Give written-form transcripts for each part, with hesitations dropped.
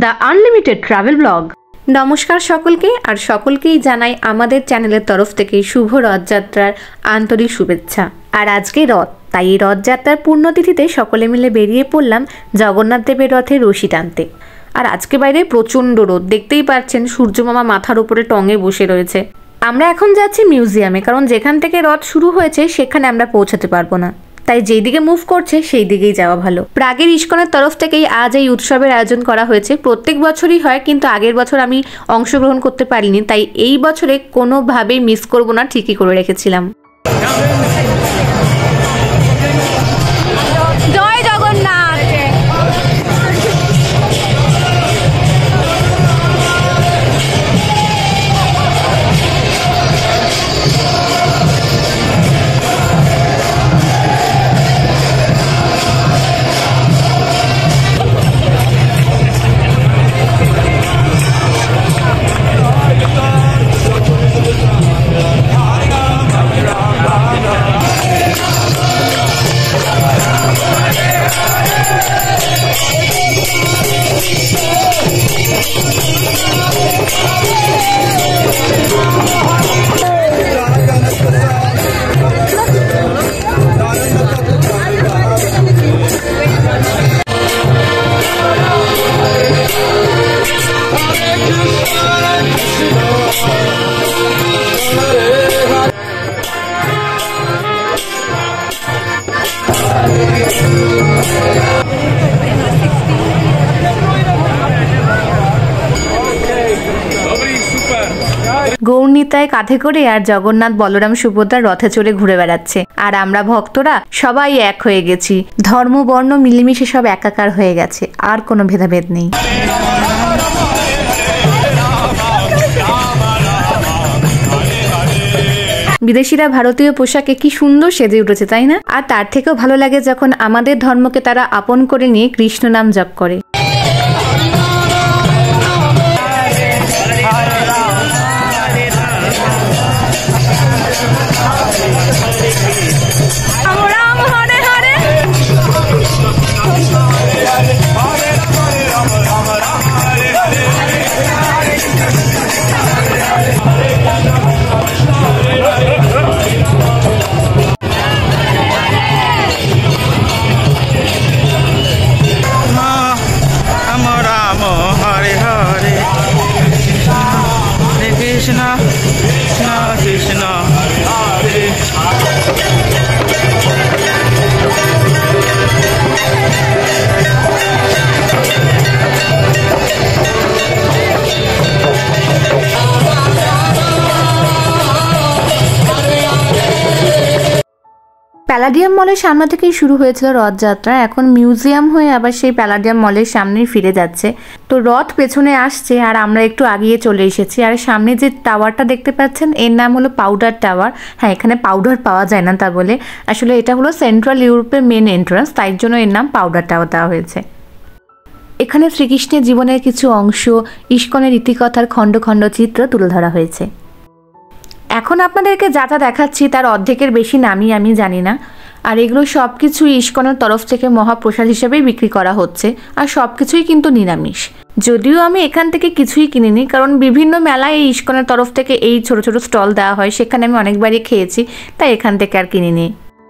The unlimited travel blog. নমস্কার সকলকে, আর সকলকেই জানাই আমাদের চ্যানেলের তরফ থেকে শুভ রথযাত্রার আন্তরিক শুভেচ্ছা। আর আজকে রথ, তাই এই রথযাত্রার পূর্ণতিথিতে সকলে মিলে বেরিয়ে পড়লাম জগন্নাথ দেবের রথে রশি টানতে। আর আজকে বাইরে প্রচণ্ড রোদ, দেখতেই পাচ্ছেন সূর্যমামা মাথার উপরে টঙে বসে রয়েছে। আমরা এখন যাচ্ছি মিউজিয়ামে, কারণ যেখান থেকে রথ শুরু হয়েছে সেখানে আমরা পৌঁছাতে পারবো না, তাই যেই দিকে মুভ করছে সেই দিকেই যাওয়া ভালো। প্রাগের ইস্কনের তরফ থেকেই আজ এই উৎসবের আয়োজন করা হয়েছে। প্রত্যেক বছরই হয়, কিন্তু আগের বছর আমি অংশগ্রহণ করতে পারিনি, তাই এই বছরে কোনোভাবেই মিস করব না, ঠিকই করে রেখেছিলাম। জয় জগন্নাথ। গৌরনীতায় কাঁধে করে আর জগন্নাথ বলরাম সুভদ্রা রথে চড়ে ঘুরে বেড়াচ্ছে, আর আমরা ভক্তরা সবাই এক হয়ে গেছি। ধর্ম বর্ণ মিলেমিশে সব একাকার হয়ে গেছে, আর কোনো ভেদাভেদ নেই। বিদেশিরা ভারতীয় পোশাকে কি সুন্দর সেজে উঠেছে, তাই না? আর তার থেকেও ভালো লাগে যখন আমাদের ধর্মকে তারা আপন করে নিয়ে কৃষ্ণ নাম জপ করে। প্যালাডিয়াম মলের সামনে থেকেই শুরু হয়েছিল রথযাত্রা, এখন মিউজিয়াম হয়ে আবার সেই প্যালাডিয়াম মলের সামনেই ফিরে যাচ্ছে। তো রথ পেছনে আসছে আর আমরা একটু আগিয়ে চলে এসেছি। আর সামনে যে টাওয়ারটা দেখতে পাচ্ছেন, এর নাম হলো পাউডার টাওয়ার। হ্যাঁ, এখানে পাউডার পাওয়া যায় না তা বলে, আসলে এটা হলো সেন্ট্রাল ইউরোপের মেন এন্ট্রান্স, তাই জন্য এর নাম পাউডার টাওয়ার দেওয়া হয়েছে। এখানে শ্রীকৃষ্ণের জীবনের কিছু অংশ, ইস্কনের ইতিকথার খণ্ড খণ্ড চিত্র তুলে ধরা হয়েছে। এখন আপনাদেরকে যা যা দেখাচ্ছি তার অর্ধেকের বেশি নামই আমি জানি না, আর এগুলো সব কিছুই ইস্কনের তরফ থেকে মহাপ্রসাদ হিসেবেই বিক্রি করা হচ্ছে, আর সব কিছুই কিন্তু নিরামিষ। যদিও আমি এখান থেকে কিছুই কিনিনি, কারণ বিভিন্ন মেলায় এই ইস্কনের তরফ থেকে এই ছোট ছোট স্টল দেওয়া হয়, সেখানে আমি অনেকবারই খেয়েছি, তাই এখান থেকে আর কিনিনি।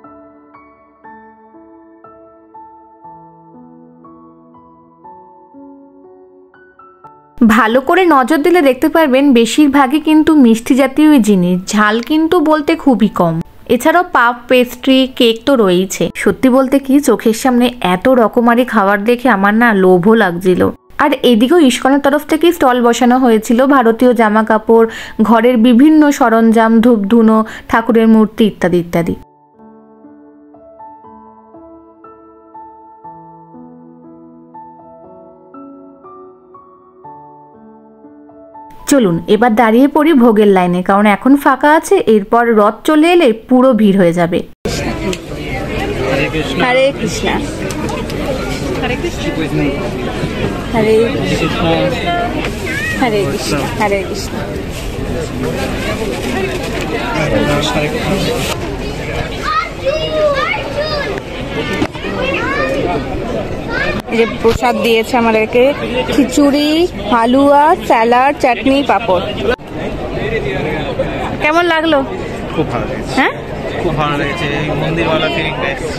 ভালো করে নজর দিলে দেখতে পারবেন বেশিরভাগই কিন্তু মিষ্টি জাতীয় জিনিস, ঝাল কিন্তু বলতে খুবই কম। এছাড়াও পাপ, পেস্ট্রি, কেক তো রয়েছে। সত্যি বলতে কি, চোখের সামনে এত রকমারি খাবার দেখে আমার না লোভও লাগছিল। আর এদিকেও ইস্কনের তরফ থেকেই স্টল বসানো হয়েছিল ভারতীয় জামা কাপড়, ঘরের বিভিন্ন সরঞ্জাম, ধূপ ধুনো, ঠাকুরের মূর্তি ইত্যাদি ইত্যাদি। চলুন এবার দাঁড়িয়ে পড়ি ভোগের লাইনে, কারণ এখন ফাঁকা আছে, এরপর রথ চলে এলে পুরো ভিড় হয়ে যাবে। হরে কৃষ্ণ। হরে কৃষ্ণ। হরে কৃষ্ণ। হরে কৃষ্ণ। হরে কৃষ্ণ। এই যে প্রসাদ দিয়েছে আমাদেরকে, খিচুড়ি, হালুয়া, স্যালাড, চাটনি, পাঁপড়। কেমন লাগলো? খুব ভালো লেগেছে। হ্যাঁ, খুব ভালো লেগেছে, এই মন্দিরওয়ালা ফিলিংটা এসেছে।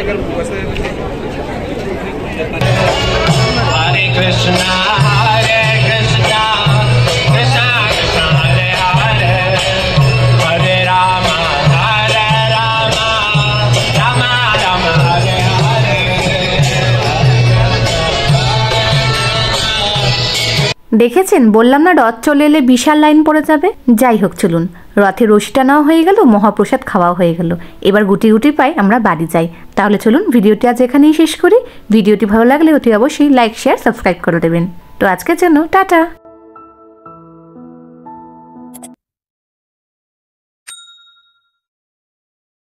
Hare Krishna, Hare Krishna, Krishna Krishna, Hare Hare, Hare Rama, Hare Rama, Rama Rama, Hare Hare. দেখেছেন, বললাম না রথ চলে এলে বিশাল লাইন পড়ে যাবে। যাই হোক, চলুন, রথে রশি টানাও হয়ে গেল, মহাপ্রসাদ খাওয়াও হয়ে গেল। এবার গুটি গুটি পাই আমরা বাড়ি যাই। তাহলে চলুন ভিডিওটি আজ এখানেই শেষ করি। ভিডিওটি ভালো লাগলে অতি অবশ্যই লাইক, শেয়ার, সাবস্ক্রাইব করে দেবেন। তো আজকের জন্য টাটা।